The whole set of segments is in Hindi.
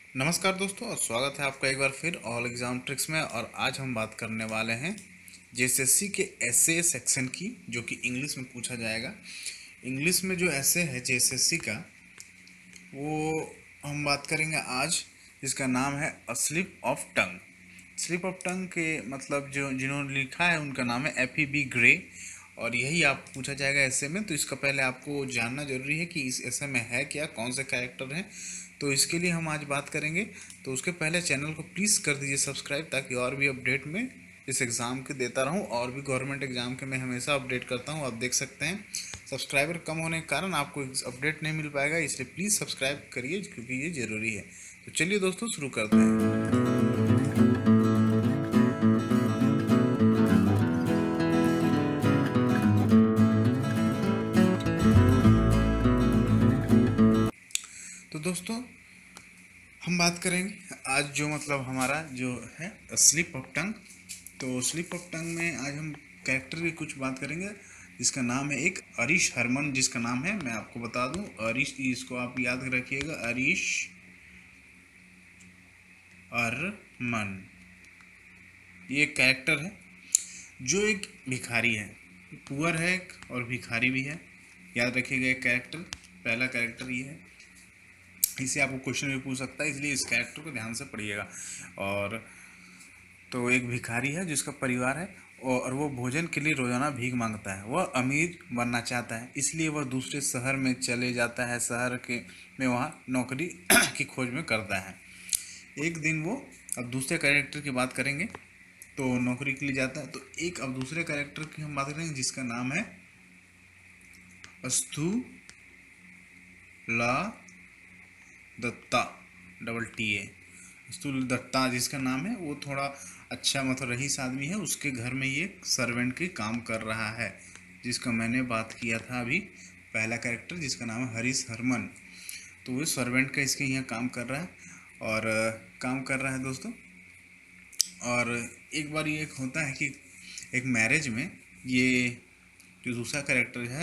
नमस्कार दोस्तों और स्वागत है आपका एक बार फिर ऑल एग्ज़ाम ट्रिक्स में। और आज हम बात करने वाले हैं जेएसएससी के एसए सेक्शन की, जो कि इंग्लिश में पूछा जाएगा। इंग्लिश में जो एसए है जेएसएससी का, वो हम बात करेंगे आज, जिसका नाम है a slip of tongue. Slip of tongue के मतलब जो जिन्होंने लिखा है उनका नाम है एफ.ई.बी. ग्रे, और यही आप पूछा जाएगा ऐसे में। तो इसका पहले आपको जानना जरूरी है कि इस ऐसे में है क्या, कौन से कैरेक्टर हैं। तो इसके लिए हम आज बात करेंगे। तो उसके पहले चैनल को प्लीज़ कर दीजिए सब्सक्राइब, ताकि और भी अपडेट में इस एग्ज़ाम के देता रहूं। और भी गवर्नमेंट एग्ज़ाम के मैं हमेशा अपडेट करता हूं, आप देख सकते हैं। सब्सक्राइबर कम होने के कारण आपको अपडेट नहीं मिल पाएगा, इसलिए प्लीज़ सब्सक्राइब करिए क्योंकि ये ज़रूरी है। तो चलिए दोस्तों, शुरू करते हैं। तो दोस्तों, हम बात करेंगे आज जो मतलब हमारा जो है स्लिप ऑफ टंग। तो स्लिप ऑफ टंग में आज हम कैरेक्टर की कुछ बात करेंगे, जिसका नाम है एक अरीश हरमन। जिसका नाम है, मैं आपको बता दूं, अरीश, इसको आप याद रखिएगा, अरीश अरमन। ये एक कैरेक्टर है जो एक भिखारी है, पुअर है और भिखारी भी है। याद रखिएगा, एक कैरेक्टर, पहला कैरेक्टर ये है। इसे आपको क्वेश्चन भी पूछ सकता है, इसलिए इस कैरेक्टर को ध्यान से पढ़िएगा। और तो एक भिखारी है जिसका परिवार है, और वो भोजन के लिए रोजाना भीख मांगता है। वह अमीर बनना चाहता है, इसलिए वह दूसरे शहर में चले जाता है। शहर के में वहाँ नौकरी की खोज में करता है। एक दिन वो, अब दूसरे कैरेक्टर की बात करेंगे, तो नौकरी के लिए जाता है। तो एक अब दूसरे कैरेक्टर की हम बात करेंगे, जिसका नाम है अस्तुला दत्ता, डबल टी ए। अस्तुल दत्ता जिसका नाम है, वो थोड़ा अच्छा मतलब रईस आदमी है। उसके घर में ये सर्वेंट के काम कर रहा है, जिसका मैंने बात किया था अभी, पहला कैरेक्टर, जिसका नाम है हरीश हरमन। तो वो सर्वेंट का इसके यहाँ काम कर रहा है, और काम कर रहा है दोस्तों। और एक बार ये होता है कि एक मैरिज में ये जो दूसरा कैरेक्टर है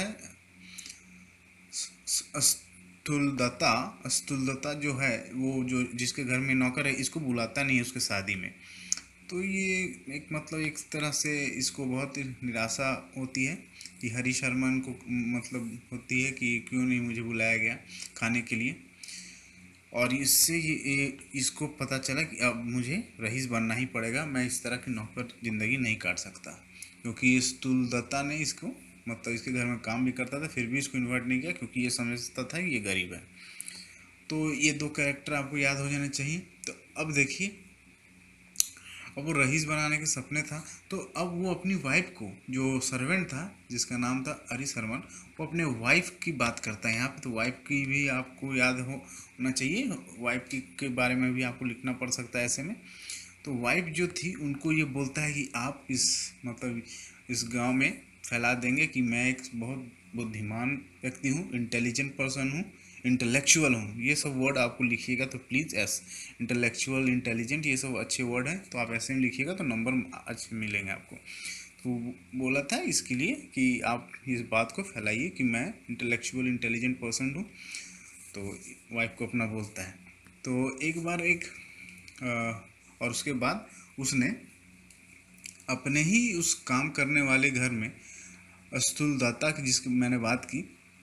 अस्तुलदत्ता, अस्तुलदत्ता जो है, वो जो जिसके घर में नौकर है, इसको बुलाता नहीं है उसके शादी में। तो ये एक मतलब एक तरह से इसको बहुत निराशा होती है कि हरी शर्मन को मतलब होती है कि क्यों नहीं मुझे बुलाया गया खाने के लिए। और इससे इसको पता चला कि अब मुझे रईस बनना ही पड़ेगा, मैं इस तरह की नौकर ज़िंदगी नहीं काट सकता। क्योंकि इस तुलदत्ता ने इसको मतलब इसके घर में काम भी करता था, फिर भी इसको इन्वाइट नहीं किया, क्योंकि ये समझता था कि ये गरीब है। तो ये दो कैरेक्टर आपको याद हो जाने चाहिए। तो अब देखिए, अब वो रईस बनाने के सपने था। तो अब वो अपनी वाइफ को, जो सर्वेंट था जिसका नाम था हरीश हरमन, वो अपने वाइफ की बात करता है यहाँ पे। तो वाइफ की भी आपको याद होना चाहिए, वाइफ की के बारे में भी आपको लिखना पड़ सकता है ऐसे में। तो वाइफ जो थी, उनको ये बोलता है कि आप इस मतलब इस गांव में फैला देंगे कि मैं एक बहुत बुद्धिमान व्यक्ति हूँ, इंटेलिजेंट पर्सन हूँ, इंटेलेक्चुअल हूँ। ये सब वर्ड आपको लिखिएगा तो प्लीज़, एस, इंटेलेक्चुअल, इंटेलिजेंट, ये सब अच्छे वर्ड हैं, तो आप ऐसे में लिखिएगा तो नंबर अच्छे मिलेंगे आपको। तो बोला था इसके लिए कि आप इस बात को फैलाइए कि मैं इंटेलेक्चुअल, इंटेलिजेंट पर्सन हूँ। तो वाइफ को अपना बोलता है। तो एक बार और उसके बाद उसने अपने ही उस काम करने वाले घर में, अस्तुलदाता की जिसकी मैंने बात की,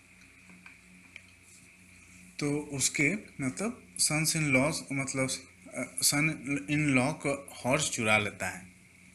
तो उसके मतलब सन्स इन लॉ, मतलब सन इन लॉ का हॉर्स चुरा लेता है।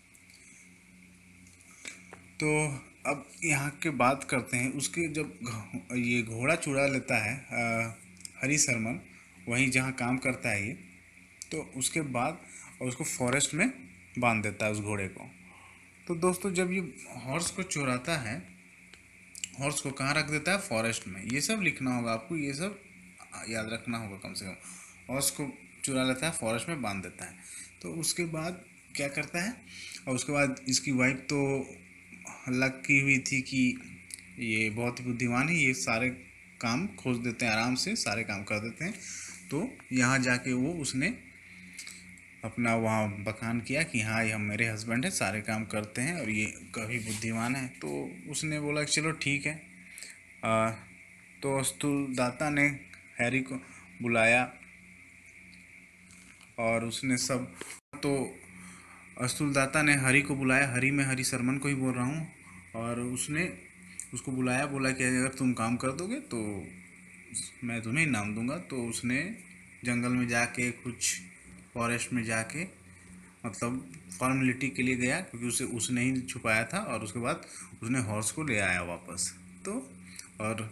तो अब यहाँ के बात करते हैं, उसके जब ये घोड़ा चुरा लेता है हरी शर्मन, वहीं जहाँ काम करता है ये, तो उसके बाद और उसको फॉरेस्ट में बांध देता है उस घोड़े को। तो दोस्तों, जब ये हॉर्स को चुराता है, हॉर्स को कहाँ रख देता है, फॉरेस्ट में। ये सब लिखना होगा आपको, ये सब याद रखना होगा कम से कम। हॉर्स को चुरा लेता है, फॉरेस्ट में बांध देता है। तो उसके बाद क्या करता है, और उसके बाद इसकी वाइफ तो हल्ला की हुई थी कि ये बहुत ही बुद्धिमान है, ये सारे काम खोज देते हैं, आराम से सारे काम कर देते हैं। तो यहाँ जाके वो उसने अपना वहाँ बखान किया कि हाँ, ये हम मेरे हस्बैंड है, सारे काम करते हैं और ये काफ़ी बुद्धिमान है। तो उसने बोला कि चलो ठीक है। आ, तो अस्तुलदाता ने हैरी को बुलाया और उसने सब तो अस्तुलदाता ने हरि को बुलाया, हरि मैं हरिशरमन को ही बोल रहा हूँ, और उसने उसको बुलाया, बोला कि अगर तुम काम कर दोगे तो मैं तुम्हें इनाम दूंगा। तो उसने जंगल में जाके कुछ फॉरेस्ट में जाके मतलब फॉर्मेलिटी के लिए गया, क्योंकि उसे उसने ही छुपाया था, और उसके बाद उसने हॉर्स को ले आया वापस। तो और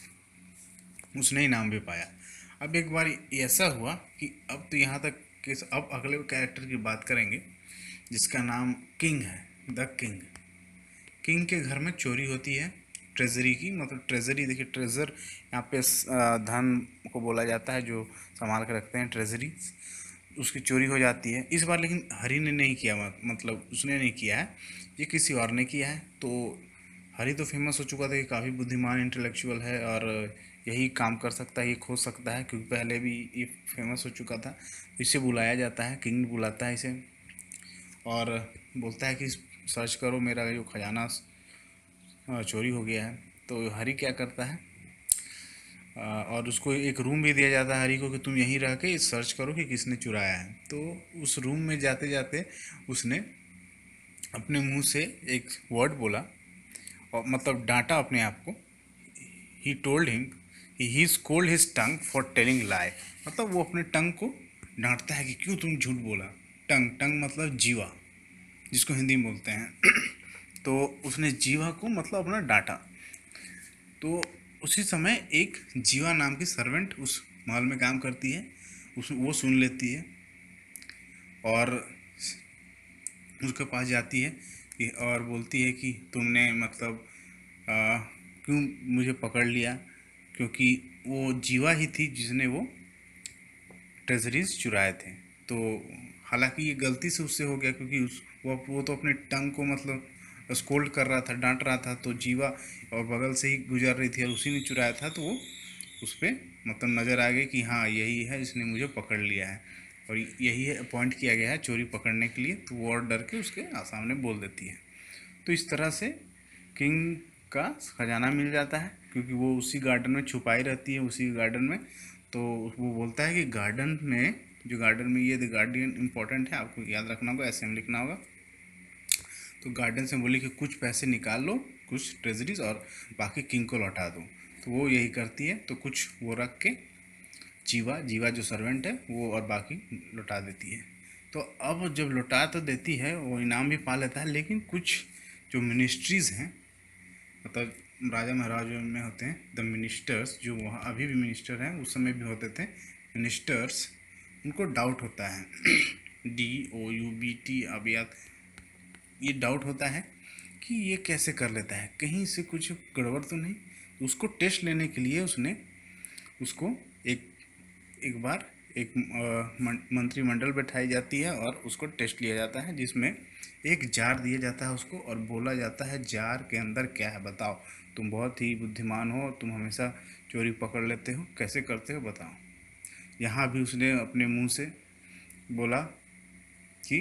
उसने इनाम भी पाया। अब एक बार ऐसा हुआ कि अब तो यहाँ तक कि अब अगले कैरेक्टर की बात करेंगे जिसका नाम किंग है, द किंग। किंग के घर में चोरी होती है ट्रेजरी की, मतलब ट्रेजरी, देखिए ट्रेजर यहाँ पे धन को बोला जाता है जो संभाल के रखते हैं, ट्रेजरी। उसकी चोरी हो जाती है इस बार, लेकिन हरि ने नहीं किया, मतलब उसने नहीं किया है, ये किसी और ने किया है। तो हरि तो फेमस हो चुका था कि काफ़ी बुद्धिमान इंटेलेक्चुअल है और यही काम कर सकता है, ये खोज सकता है, क्योंकि पहले भी ये फेमस हो चुका था। इसे बुलाया जाता है, किंग बुलाता है इसे और बोलता है कि सर्च करो मेरा जो खजाना चोरी हो गया है। तो हरि क्या करता है, और उसको एक रूम भी दिया जाता है हरि को कि तुम यहीं रह के सर्च करो कि किसने चुराया है। तो उस रूम में जाते जाते उसने अपने मुंह से एक वर्ड बोला, और मतलब डांटा अपने आप को। He told him he scolded his tongue for telling lie, मतलब वो अपने टंग को डांटता है कि क्यों तुम झूठ बोला। टंग टंग मतलब जीवा, जिसको हिंदी में बोलते हैं। तो उसने जीवा को मतलब अपना डांटा। तो उसी समय एक जीवा नाम की सर्वेंट उस महल में काम करती है, उस वो सुन लेती है और उसके पास जाती है और बोलती है कि तुमने मतलब क्यों मुझे पकड़ लिया, क्योंकि वो जीवा ही थी जिसने वो ट्रेजरीज चुराए थे। तो हालांकि ये गलती से उससे हो गया, क्योंकि वो तो अपने टंग को मतलब स्कोल्ड कर रहा था, डांट रहा था, तो जीवा और बगल से ही गुजर रही थी और उसी ने चुराया था। तो वो उस पर मतलब नज़र आ गई कि हाँ यही है, इसने मुझे पकड़ लिया है और यही है अपॉइंट किया गया है चोरी पकड़ने के लिए। तो वो और डर के उसके सामने बोल देती है। तो इस तरह से किंग का खजाना मिल जाता है, क्योंकि वो उसी गार्डन में छुपाई रहती है, उसी गार्डन में। तो वो बोलता है कि गार्डन में, जो गार्डन में ये द गार्डियन इंपॉर्टेंट है, आपको याद रखना होगा, ऐसे में लिखना होगा। तो गार्डन से बोली कि कुछ पैसे निकाल लो, कुछ ट्रेजरीज, और बाकी किंग को लौटा दो। तो वो यही करती है। तो कुछ वो रख के जीवा जीवा जो सर्वेंट है वो और बाकी लौटा देती है। तो अब जब लौटा तो देती है, वो इनाम भी पा लेता है, लेकिन कुछ जो मिनिस्ट्रीज़ हैं, मतलब राजा महाराजा में होते हैं द मिनिस्टर्स, जो वहाँ अभी भी मिनिस्टर हैं, उस समय भी होते थे मिनिस्टर्स, उनको डाउट होता है। DOUBT, अब याद, ये डाउट होता है कि ये कैसे कर लेता है, कहीं से कुछ गड़बड़ तो नहीं। उसको टेस्ट लेने के लिए उसने उसको एक एक बार एक मंत्रिमंडल बैठाई जाती है और उसको टेस्ट लिया जाता है, जिसमें एक जार दिया जाता है उसको और बोला जाता है जार के अंदर क्या है बताओ, तुम बहुत ही बुद्धिमान हो, तुम हमेशा चोरी पकड़ लेते हो, कैसे करते हो बताओ। यहाँ भी उसने अपने मुंह से बोला कि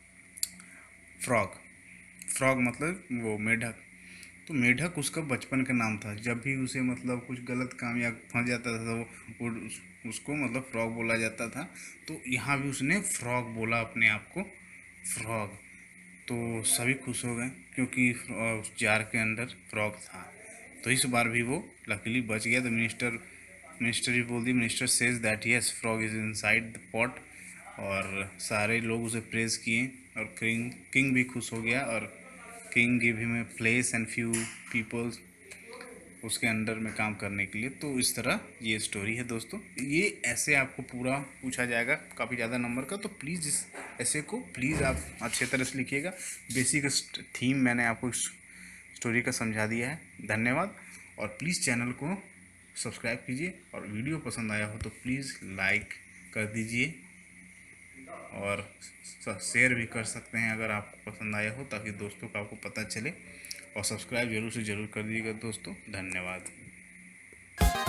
फ्रॉग, फ्रॉग मतलब वो मेढक। तो मेढक उसका बचपन का नाम था, जब भी उसे मतलब कुछ गलत काम या फंस जाता था तो वो उसको मतलब फ्रॉग बोला जाता था। तो यहाँ भी उसने फ्रॉग बोला अपने आप को, फ्रॉग। तो सभी खुश हो गए, क्योंकि उस जार के अंदर फ्रॉग था। तो इस बार भी वो लकीली बच गया। तो मिनिस्टर भी बोल दी, minister says that yes frog is inside the pot. और सारे लोग उसे प्रेज किए और किंग भी खुश हो गया, और king give him a place and few peoples उसके अंडर में काम करने के लिए। तो इस तरह ये स्टोरी है दोस्तों। ये ऐसे आपको पूरा पूछा जाएगा काफ़ी ज़्यादा नंबर का, तो प्लीज़ इस ऐसे को प्लीज़ आप अच्छे तरह से लिखिएगा। बेसिक थीम मैंने आपको इस स्टोरी का समझा दिया है। धन्यवाद। और प्लीज़ चैनल को सब्सक्राइब कीजिए, और वीडियो पसंद आया हो तो प्लीज़ लाइक कर दीजिए, और शेयर भी कर सकते हैं अगर आपको पसंद आया हो, ताकि दोस्तों को आपको पता चले। और सब्सक्राइब जरूर से ज़रूर कर दीजिएगा दोस्तों। धन्यवाद।